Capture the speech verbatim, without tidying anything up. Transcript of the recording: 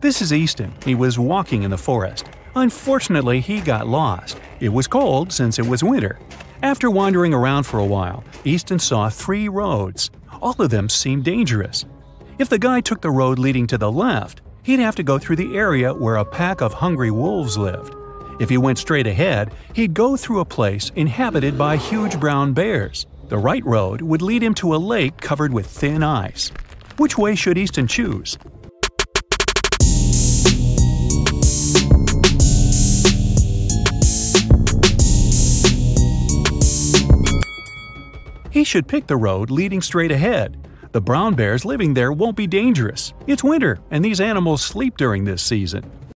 This is Easton. He was walking in the forest. Unfortunately, he got lost. It was cold since it was winter. After wandering around for a while, Easton saw three roads. All of them seemed dangerous. If the guy took the road leading to the left, he'd have to go through the area where a pack of hungry wolves lived. If he went straight ahead, he'd go through a place inhabited by huge brown bears. The right road would lead him to a lake covered with thin ice. Which way should Easton choose? He should pick the road leading straight ahead. The brown bears living there won't be dangerous. It's winter, and these animals sleep during this season.